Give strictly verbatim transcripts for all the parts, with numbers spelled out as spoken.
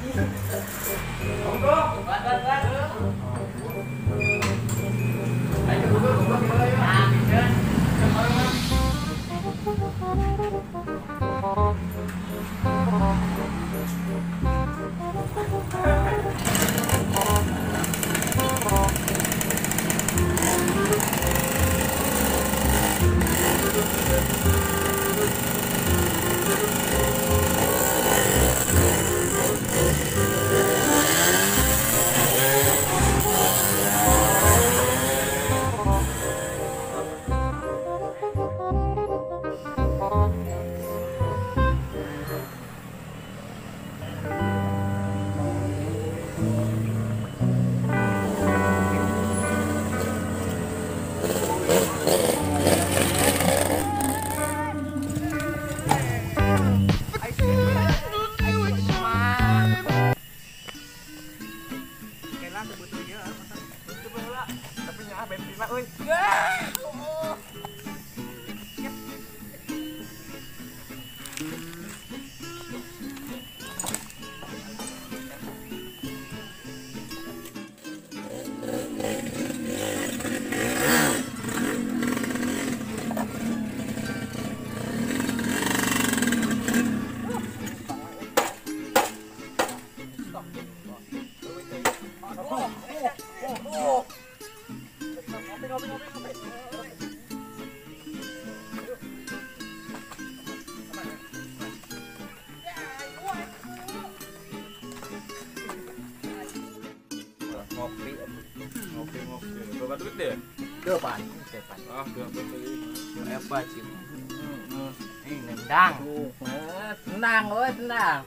Ngopi, ngopi, ngopi. Bawa duit deh. Depan, depan. Ah, dia beli. Yang apa sih? Ini nendang. Tenang, oh tenang.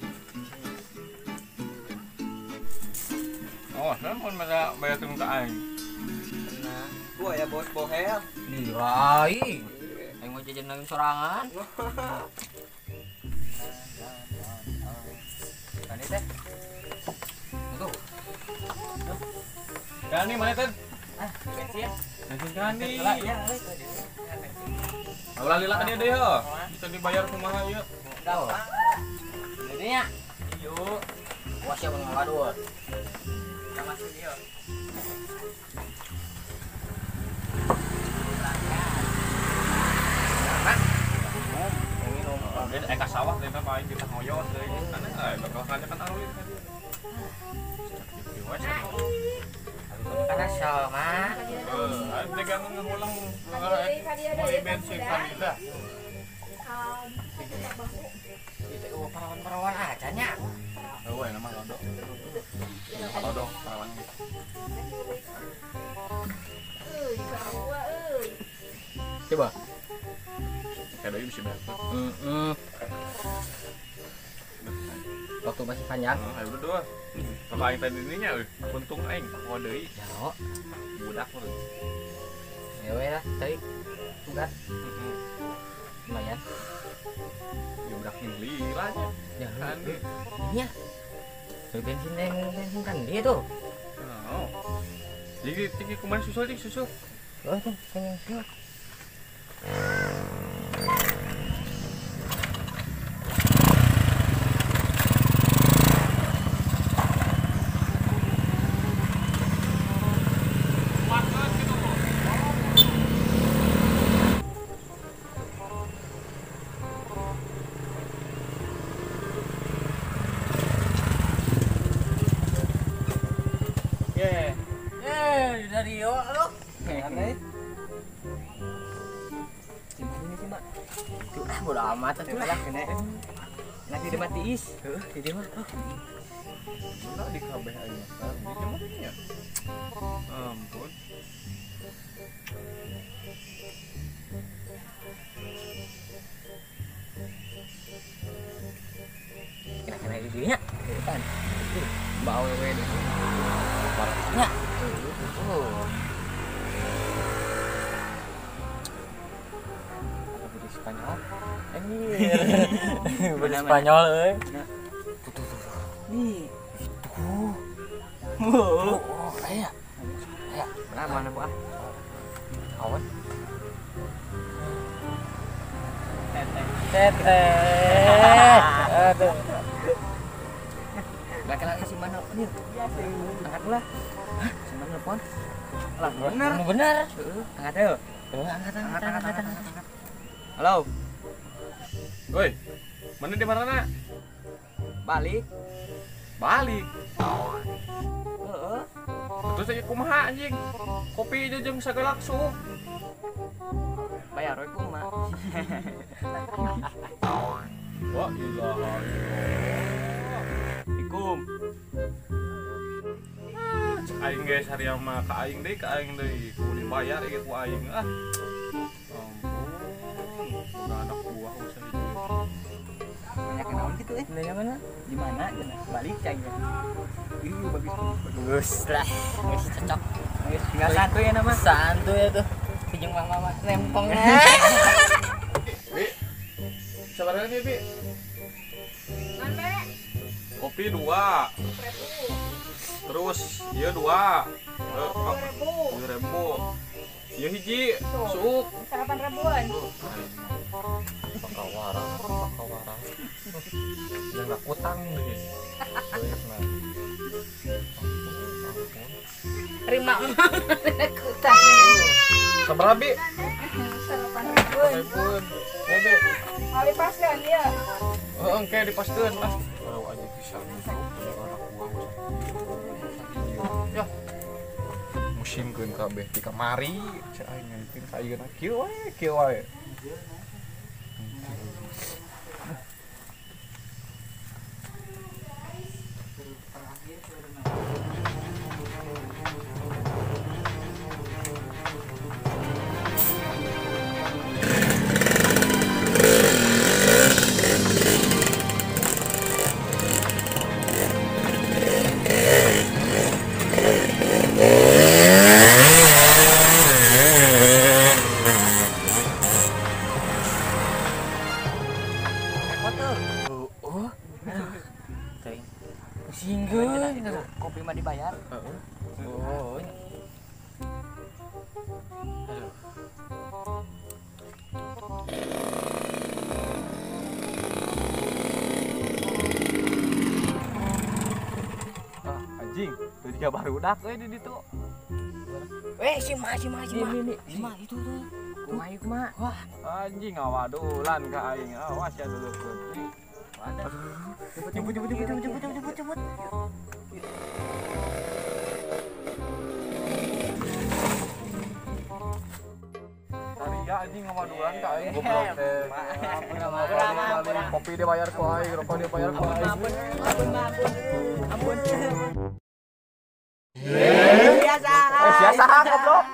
Oh, saya mau bayar bayar tunggu aing. Tenang. Gua ya bos bohel. Nilai. Aing mau jajan nang sorangan. Kan teh. Tuh. Gani mana teh? Ah, bensin. Bensin Gani. Ya, Ulah lila kan dia deh yo. Bisa dibayar kumaha ieu? tahu. Jadinya, Yuk. wah siapa ngawadul. Sama si dia. Ini eka sawah deh mah paling kita ngoyos deh. Karena eh bakal kan kan arulin kan dia. Karena sama. Eh, ada gang ngulang mulai bensin kan kita. Itu perawan-perawan aja nya. Oh, yang nama lodo. Lodo perawan gitu. Coba. Kayak doi bisa bayar. Heeh. Waktu masih panjang. Heeh, ayo berdua. Kalau aing tadi ininya euy, untung aing mau deui. Ya, Budak mah. ya we lah, tadi tugas Heeh. lumayan. Ya budak lila nya. Ya, Kan. iya. Tuh bensin yang bensin kan dia tuh. Oh. Jadi tinggi kemarin susul dik susul. Oh, tuh, pengen keluar. Eh, dari yo lo. Aneh. Ini sih, Mak. Tuh, ah, bodo amat tuh lah kene. Lagi dimatiis. Heeh, jadi mah. Enggak di K B aing mah. Di mana ya? Ampun. Kena-kena di dinya. Kan. Bawa we deh. Baraknya. Oh. Budi Spanyol. Anjir. Budi Spanyol euy. Tuh tuh tuh. Nih. Tuh. Oh, oh, aya. Aya, mana mana Bu ah. Awan. Teteh. Teteh. Aduh. laki-laki si mana nih? Angkat lah. Hah, si mana telepon? Lah, bener. Bener. Heeh, angkat ayo. Heeh, angkat angkat angkat angkat. Halo. Woi, mana di mana nak? Balik. Balik. Heeh. Terus saya kumaha anjing? Kopi aja jeung sagalak sup. Bayar we kumaha. Wah, ilaha Ikum. cek aing geus hari mah ka aing deui ka aing deui kudu dibayar ieu ku aing ah. Ampun. Udah anak buah usah hidup. Banyak yang naon gitu eh. Nanya mana? Di mana cenah? Balik cai ya. Ih, bagus. Bagus lah. Geus cocok. Geus tinggal santuy ya nama. Santuy ya tuh. Pinjeng mama nempongnya. Bi. Sabarnya nih, Bi. Ngande, Kopi dua. Terus iya dua. Eh, apa? ribu, Iya ribu. Iya hiji sup. sarapan ribuan. Pakawarang, pakawarang. Jangan utang nih. Terima kutang. Sabaraha, Bi? Sarapan ribuan. Telepon. Ya, Bi. Kali pas kan ya. Heeh, engke dipaskeun lah. Tahu aja bisa. Ya. Musimkeun kabeh ti kamari, cek aing ngentin ka ieu na kieu wae, kieu wae. Singgeun kopi mah dibayar. Heeh. Oh. Ah, anjing, tuh dia barudak we di ditu. Eh, si Ma, si Ma, si Ma. Ini, si Ma itu tuh. Kumaha ieu kumaha? Wah, Anjing awadulan ka aing. Awas ya dulu. jemput jemput jemput jemput jemput jemput jemput jemput. Saria anjing awadulan ka aing goblok teh. Balik kopi dibayar ku aing, rokok dibayar ku aing. Ampun, ampun, ampun. Ampun. Biasa. Eh, biasa goblok.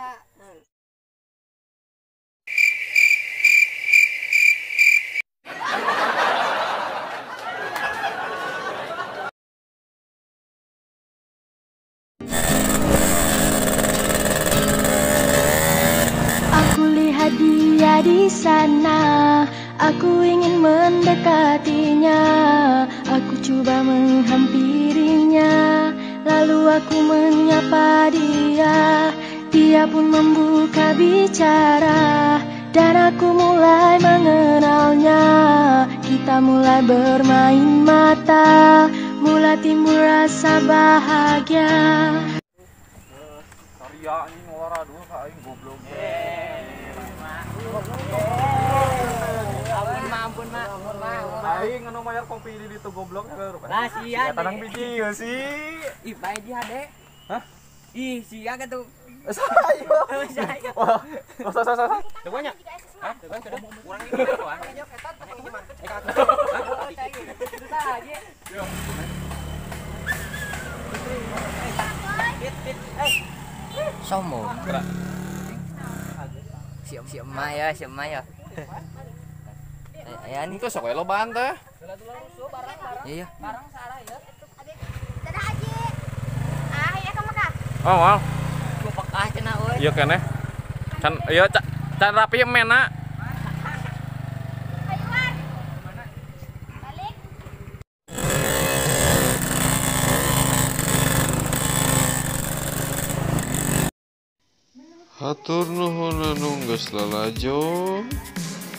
Aku lihat dia di sana, aku ingin mendekatinya. Aku coba menghampirinya, lalu aku menyapa dia. Dia pun membuka bicara, dan aku mulai mengenalnya. Kita mulai bermain mata, mulai timbul rasa bahagia. Saria anjing waradul ka aing goblok. Ampun, Ma, ampun, Ma. Ampun, Ma. Aing anu mayar kopi di ditu goblok ya rupa. Lah, sia. Tanang biji ieu sih. Ih, bae dia, Dek. Hah? Ih, sia kan tuh. Sayo. Saya. Wah, usah usah usah. Teu banyak. Hah? Teu banyak. Kurang ini berapa? Sombong. Siap siap ma ya, siap ma ya. Ya nih. Itu sok lo bahan teh. Iya, iya. Dadah Haji. Ah, ya kamu kah? Oh, wow. Gua pekah cenah euy. Iya keneh. Can ieu ca- can rapi mena. Ayuan. Balik. Hatur nuhun anu geus lalajo.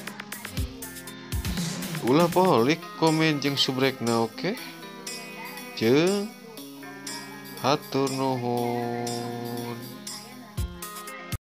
Ulah poho like, komen jeung subscribe-na oke. jeung hatur nuhun.